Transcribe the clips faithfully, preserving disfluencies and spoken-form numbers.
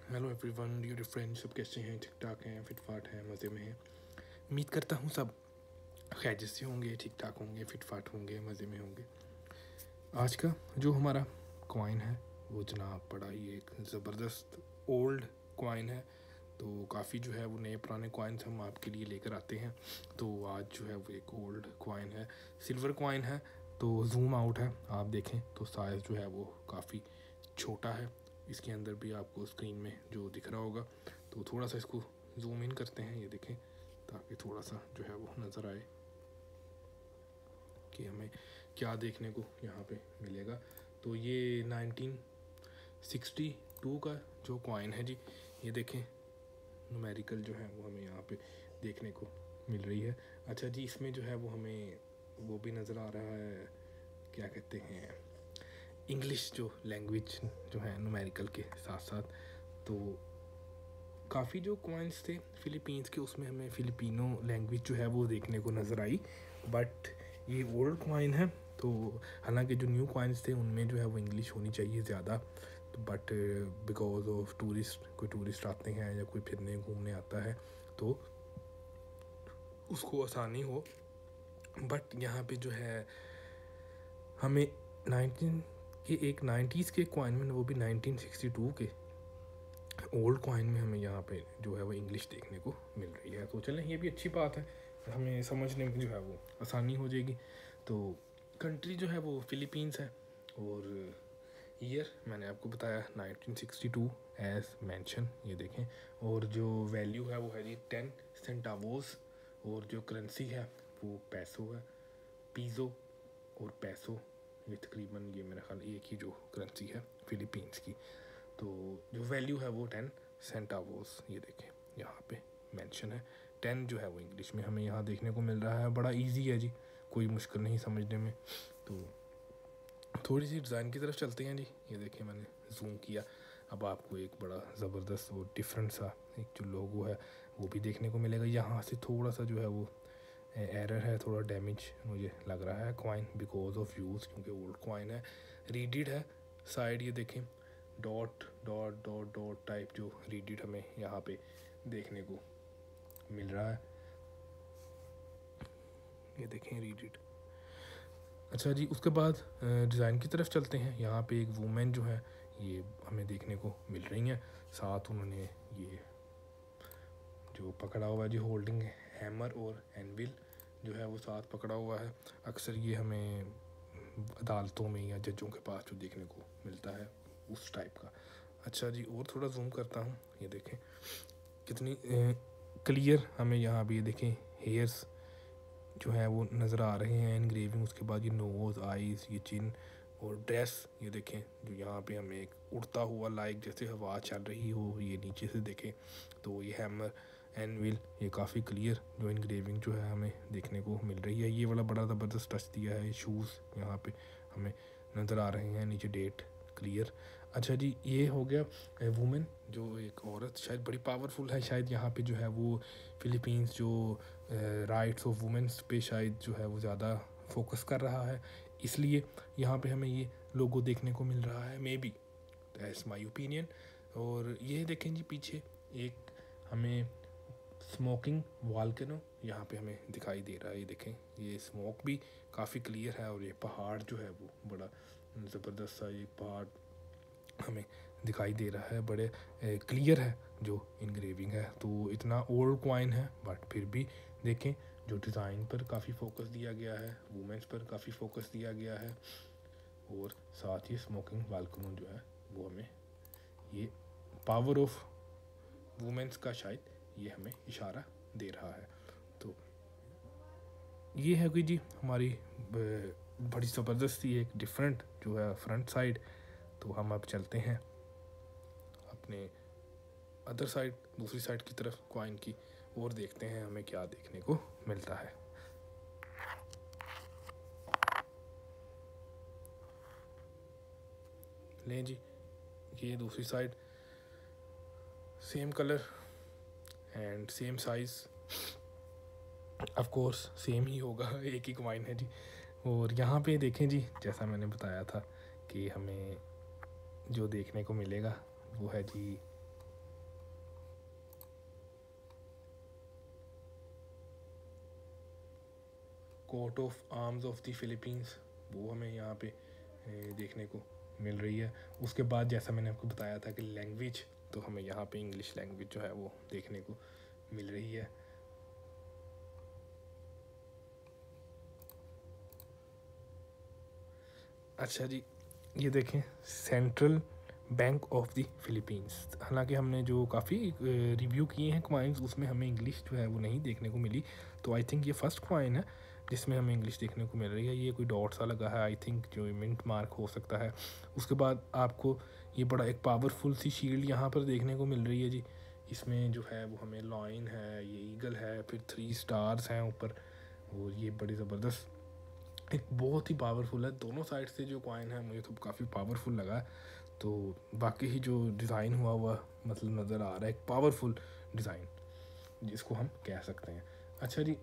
Hello everyone, dear friends, सब कैसे हैं? ठीक ठाक हैं, फिट फाट हैं, मज़े में हैं। उम्मीद करता हूँ सब खैरियत से होंगे, ठीक ठाक होंगे, फिट फाट होंगे, मज़े में होंगे। आज का जो हमारा कॉइन है वो जनाब बड़ा ही एक ज़बरदस्त ओल्ड कॉइन है। तो काफ़ी जो है वो नए पुराने कॉइन्स हम आपके लिए लेकर आते हैं। तो आज जो है वो एक ओल्ड कॉइन है, सिल्वर कॉइन है। तो जूम आउट है, आप देखें तो साइज़ जो है वो काफ़ी छोटा है। इसके अंदर भी आपको स्क्रीन में जो दिख रहा होगा, तो थोड़ा सा इसको जूम इन करते हैं, ये देखें, ताकि थोड़ा सा जो है वो नज़र आए कि हमें क्या देखने को यहाँ पे मिलेगा। तो ये नाइनटीन सिक्सटी टू का जो कॉइन है जी, ये देखें, न्यूमेरिकल जो है वो हमें यहाँ पे देखने को मिल रही है। अच्छा जी, इसमें जो है वो हमें वो भी नज़र आ रहा है, क्या कहते हैं, इंग्लिश जो लैंग्वेज जो है न्यूमेरिकल के साथ साथ। तो काफ़ी जो कॉइन्स थे फ़िलीपींस के, उसमें हमें फ़िलिपिनो लैंग्वेज जो है वो देखने को नज़र आई। बट ये ओल्ड कॉइन है, तो हालांकि जो न्यू कॉइन्स थे उनमें जो है वो इंग्लिश होनी चाहिए ज़्यादा। तो बट बिकॉज ऑफ टूरिस्ट, कोई टूरिस्ट आते हैं या कोई फिरने घूमने आता है तो उसको आसानी हो। बट यहाँ पे जो है हमें नाइनटीन के एक नाइन्टीज़ के कॉइन में, वो भी नाइनटीन सिक्सटी टू के ओल्ड कॉइन में हमें यहाँ पे जो है वो इंग्लिश देखने को मिल रही है। तो चलें, ये भी अच्छी बात है, हमें समझने में जो है वो आसानी हो जाएगी। तो कंट्री जो है वो फ़िलीपींस है, और ईयर मैंने आपको बताया nineteen sixty two as mention, ये देखें। और जो वैल्यू है वो है जी टेन सेंटावोस, और जो करेंसी है वो पैसो है, पीज़ो और पैसो। ये तकरीबन ये मेरा ख्याल एक ही जो करेंसी है फ़िलीपींस की। तो जो वैल्यू है वो टेन सेंटावोस, ये देखें यहाँ पे मेंशन है। टेन जो है वो इंग्लिश में हमें यहाँ देखने को मिल रहा है। बड़ा इजी है जी, कोई मुश्किल नहीं समझने में। तो थोड़ी सी डिज़ाइन की तरफ चलते हैं जी। ये देखें, मैंने जूम किया, अब आपको एक बड़ा ज़बरदस्त और डिफरेंट सा एक जो लोगो है वो भी देखने को मिलेगा। यहाँ से थोड़ा सा जो है वो एरर है, थोड़ा डैमेज मुझे लग रहा है कॉइन बिकॉज ऑफ यूज़, क्योंकि ओल्ड कॉइन है, रीडिड है साइड। ये देखें, dot dot dot dot type जो रीडिड हमें यहाँ पे देखने को मिल रहा है, ये देखें रीडिड। अच्छा जी, उसके बाद डिज़ाइन की तरफ चलते हैं। यहाँ पे एक वुमेन जो है ये हमें देखने को मिल रही हैं, साथ उन्होंने ये जो पकड़ा हुआ है जी होल्डिंग हैमर और एनविल जो है वो साथ पकड़ा हुआ है। अक्सर ये हमें अदालतों में या जजों के पास जो देखने को मिलता है उस टाइप का। अच्छा जी, और थोड़ा जूम करता हूँ, ये देखें कितनी क्लियर हमें यहाँ भी, ये देखें हेयर्स जो है वो नज़र आ रहे हैं एनग्रेविंग। उसके बाद ये नोज़, आइज़, ये चिन और ड्रेस, ये देखें जो यहाँ पे हमें एक उड़ता हुआ लाइक जैसे हवा चल रही हो, ये नीचे से देखें तो ये हैमर एनविल, ये काफ़ी क्लियर जो इनग्रेविंग जो है हमें देखने को मिल रही है। ये वाला बड़ा ज़बरदस्त टच दिया है। शूज़ यहाँ पे हमें नज़र आ रहे हैं, नीचे डेट क्लियर। अच्छा जी, ये हो गया वुमेन, जो एक औरत शायद बड़ी पावरफुल है। शायद यहाँ पे जो है वो फ़िलीपींस जो राइट्स ऑफ वुमेंस पे शायद जो है वो ज़्यादा फोकस कर रहा है, इसलिए यहाँ पे हमें ये लोगो देखने को मिल रहा है, maybe, that's my opinion. और ये देखें जी, पीछे एक हमें स्मोकिंग वॉल्केनो यहाँ पे हमें दिखाई दे रहा है। ये देखें, ये स्मोक भी काफ़ी क्लियर है, और ये पहाड़ जो है वो बड़ा ज़बरदस्त सा ये पहाड़ हमें दिखाई दे रहा है, बड़े क्लियर है जो इनग्रेविंग है। तो इतना ओल्ड कॉइन है, बट फिर भी देखें जो डिज़ाइन पर काफ़ी फोकस दिया गया है, वुमेंस पर काफ़ी फोकस दिया गया है, और साथ ही स्मोकिंग बालकनी जो है वो हमें ये पावर ऑफ वुमेंस का शायद ये हमें इशारा दे रहा है। तो ये है कि जी हमारी बड़ी ज़बरदस्त सी एक डिफरेंट जो है फ्रंट साइड। तो हम अब चलते हैं अपने अदर साइड, दूसरी साइड की तरफ कॉइन की, और देखते हैं हमें क्या देखने को मिलता है। लें जी, ये दूसरी side, same colour and same size, of course same ही होगा, एक ही कॉइन है जी। और यहाँ पे देखें जी, जैसा मैंने बताया था कि हमें जो देखने को मिलेगा वो है जी coat of arms of the Philippines, वो हमें यहाँ पे देखने को मिल रही है। उसके बाद जैसा मैंने आपको बताया था कि लैंग्वेज, तो हमें यहाँ पे इंग्लिश लैंग्वेज जो है वो देखने को मिल रही है। अच्छा जी, ये देखें central bank of the Philippines. हालांकि हमने जो काफ़ी रिव्यू किए हैं क्वाइंस, उसमें हमें इंग्लिश जो है वो नहीं देखने को मिली, तो आई थिंक ये फर्स्ट क्वाइन है जिसमें हमें इंग्लिश देखने को मिल रही है। ये कोई डॉट सा लगा है, आई थिंक जो मिंट मार्क हो सकता है। उसके बाद आपको ये बड़ा एक पावरफुल सी शील्ड यहाँ पर देखने को मिल रही है जी। इसमें जो है वो हमें लॉइन है, ये ईगल है, फिर थ्री स्टार्स हैं ऊपर, और ये बड़ी ज़बरदस्त एक बहुत ही पावरफुल है। दोनों साइड से जो कॉइन है मुझे तो काफ़ी पावरफुल लगा। तो बाकी ही जो डिज़ाइन हुआ हुआ मतलब नज़र आ रहा है एक पावरफुल डिज़ाइन जिसको हम कह सकते हैं। अच्छा जी,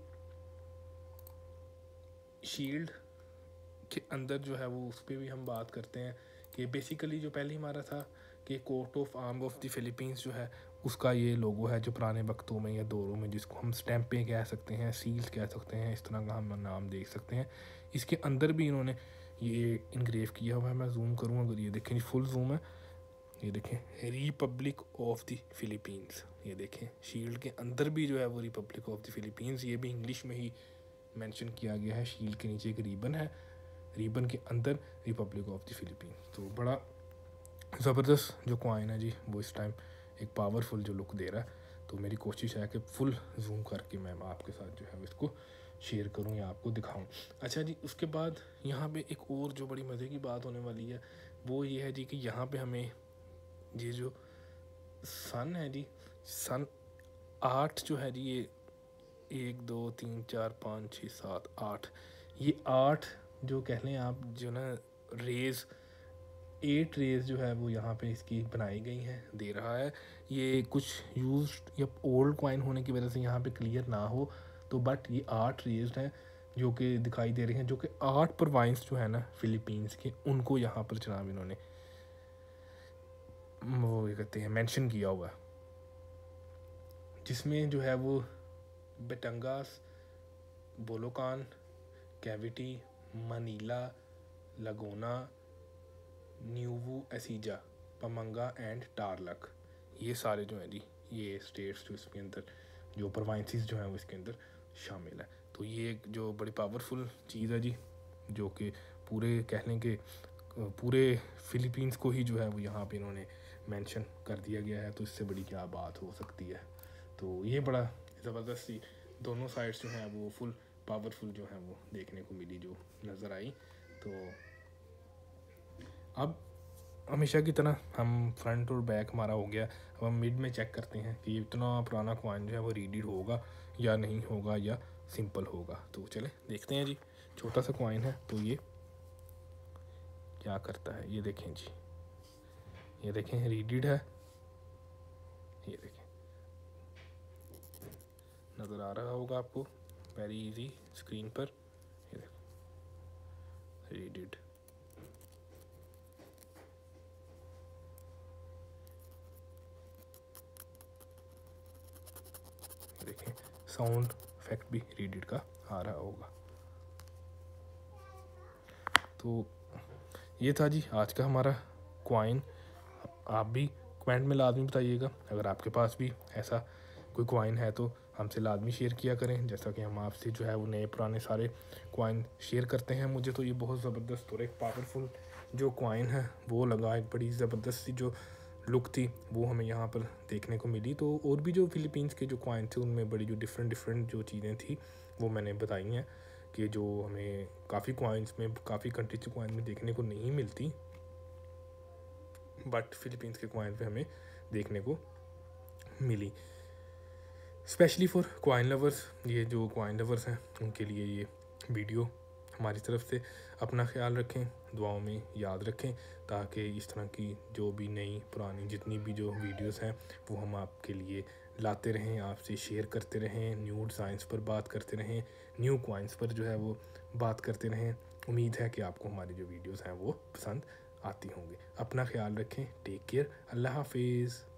शील्ड के अंदर जो है वो उस पर भी हम बात करते हैं कि बेसिकली जो पहले हमारा था कि coat of arm of the Philippines जो है उसका ये लोगो है जो पुराने वक्तों में या दौरों में जिसको हम स्टैंपें कह सकते हैं, सील्स कह सकते हैं, इस तरह का हम नाम देख सकते हैं। इसके अंदर भी इन्होंने ये इनग्रेव किया हुआ है। मैं जूम करूँ, अगर ये देखें फुल जूम है, ये देखें रिपब्लिक ऑफ द फिलीपींस, ये देखें शील्ड के अंदर भी जो है वो रिपब्लिक ऑफ द फिलीपींस, ये भी इंग्लिश में ही मेंशन किया गया है। शील्ड के नीचे एक रिबन है, रिबन के अंदर रिपब्लिक ऑफ द फिलीपींस। तो बड़ा ज़बरदस्त जो कॉइन है जी, वो इस टाइम एक पावरफुल जो लुक दे रहा है। तो मेरी कोशिश है कि फुल जूम करके मैं आपके साथ जो है इसको शेयर करूं या आपको दिखाऊं। अच्छा जी, उसके बाद यहाँ पे एक और जो बड़ी मज़े की बात होने वाली है वो ये है जी कि यहाँ पे हमें ये जो सन है जी, सन आठ जो है जी, ये एक दो तीन चार पाँच छः सात आठ, ये आठ जो कह लें आप जो ना रेज़, एट रेज़ जो है वो यहाँ पे इसकी बनाई गई हैं दे रहा है। ये कुछ यूज्ड या ओल्ड कॉइन होने की वजह से यहाँ पे क्लियर ना हो तो, बट ये आठ रेज़ हैं जो कि दिखाई दे रही हैं, जो कि आठ प्रोविंस जो है ना फिलीपींस के, उनको यहाँ पर जनाब इन्होंने वो ये कहते हैं मेंशन किया हुआ है, जिसमें जो है वो Batangas, Bulacan, Cavite, Manila, Laguna, Nueva Ecija, Pampanga and Tarlac, ये सारे जो हैं जी ये स्टेट्स जो इसके अंदर जो प्रोविंसेस जो हैं वो इसके अंदर शामिल है। तो ये एक जो बड़ी पावरफुल चीज़ है जी, जो कि पूरे कह लें कि पूरे फिलीपींस को ही जो है वो यहाँ पे इन्होंने मेंशन कर दिया गया है। तो इससे बड़ी क्या बात हो सकती है। तो ये बड़ा ज़बरदस्त सी दोनों साइड्स जो हैं वो फुल पावरफुल जो हैं वो देखने को मिली, जो नज़र आई। तो अब हमेशा की तरह हम फ्रंट और बैक हमारा हो गया, अब हम मिड में चेक करते हैं कि इतना पुराना कॉइन जो है वो रीडेड होगा या नहीं होगा या सिंपल होगा। तो चले देखते हैं जी। छोटा सा कॉइन है तो ये क्या करता है, ये देखें जी, ये देखें रीडेड है, ये देखें नज़र आ रहा होगा आपको वेरी इजी स्क्रीन पर, ये देखें रीडेड। देखें साउंड इफेक्ट भी रीडेड का आ रहा होगा। तो ये था जी आज का हमारा कॉइन। आप भी कमेंट में लाजमी बताइएगा अगर आपके पास भी ऐसा कोई कॉइन है तो हमसे लाजमी शेयर किया करें, जैसा कि हम आपसे जो है वो नए पुराने सारे कॉइन शेयर करते हैं। मुझे तो ये बहुत ज़बरदस्त और एक पावरफुल जो कॉइन है वो लगा, एक बड़ी ज़बरदस्त सी जो लुक थी वो हमें यहाँ पर देखने को मिली। तो और भी जो फिलीपींस के जो कॉइन थे उनमें बड़ी जो डिफरेंट डिफरेंट जो चीज़ें थी वो मैंने बताई हैं कि जो हमें काफ़ी कॉइन्स में, काफ़ी कंट्रीज के कॉइन में देखने को नहीं मिलती, बट फिलीपींस के कॉइन पे हमें देखने को मिली। स्पेशली फॉर कॉइन लवर्स, ये जो कॉइन लवर्स हैं उनके लिए ये वीडियो हमारी तरफ से। अपना ख्याल रखें, दुआओं में याद रखें, ताकि इस तरह की जो भी नई पुरानी जितनी भी जो वीडियोस हैं वो हम आपके लिए लाते रहें, आपसे शेयर करते रहें, न्यू साइंस पर बात करते रहें, न्यू कॉइन्स पर जो है वो बात करते रहें। उम्मीद है कि आपको हमारी जो वीडियोस हैं वो पसंद आती होंगी। अपना ख्याल रखें, टेक केयर, अल्लाह हाफिज़।